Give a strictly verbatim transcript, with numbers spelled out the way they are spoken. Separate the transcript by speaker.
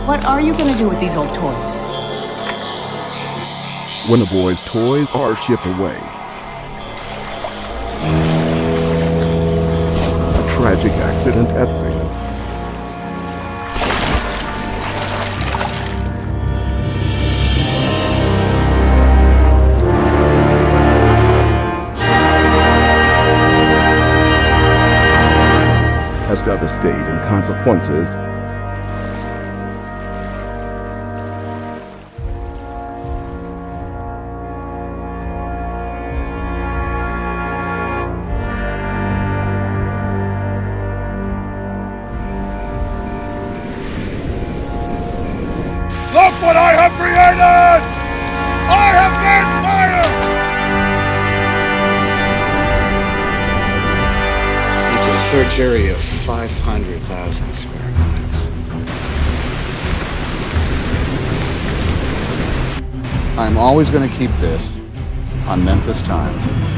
Speaker 1: What are you gonna do with these old toys?
Speaker 2: When the boys' toys are shipped away, a tragic accident at sea. Has devastating consequences.
Speaker 3: Look what I have created! I have made fire!
Speaker 4: It's a search area of five hundred thousand square miles. I'm always going to keep this on Memphis Time.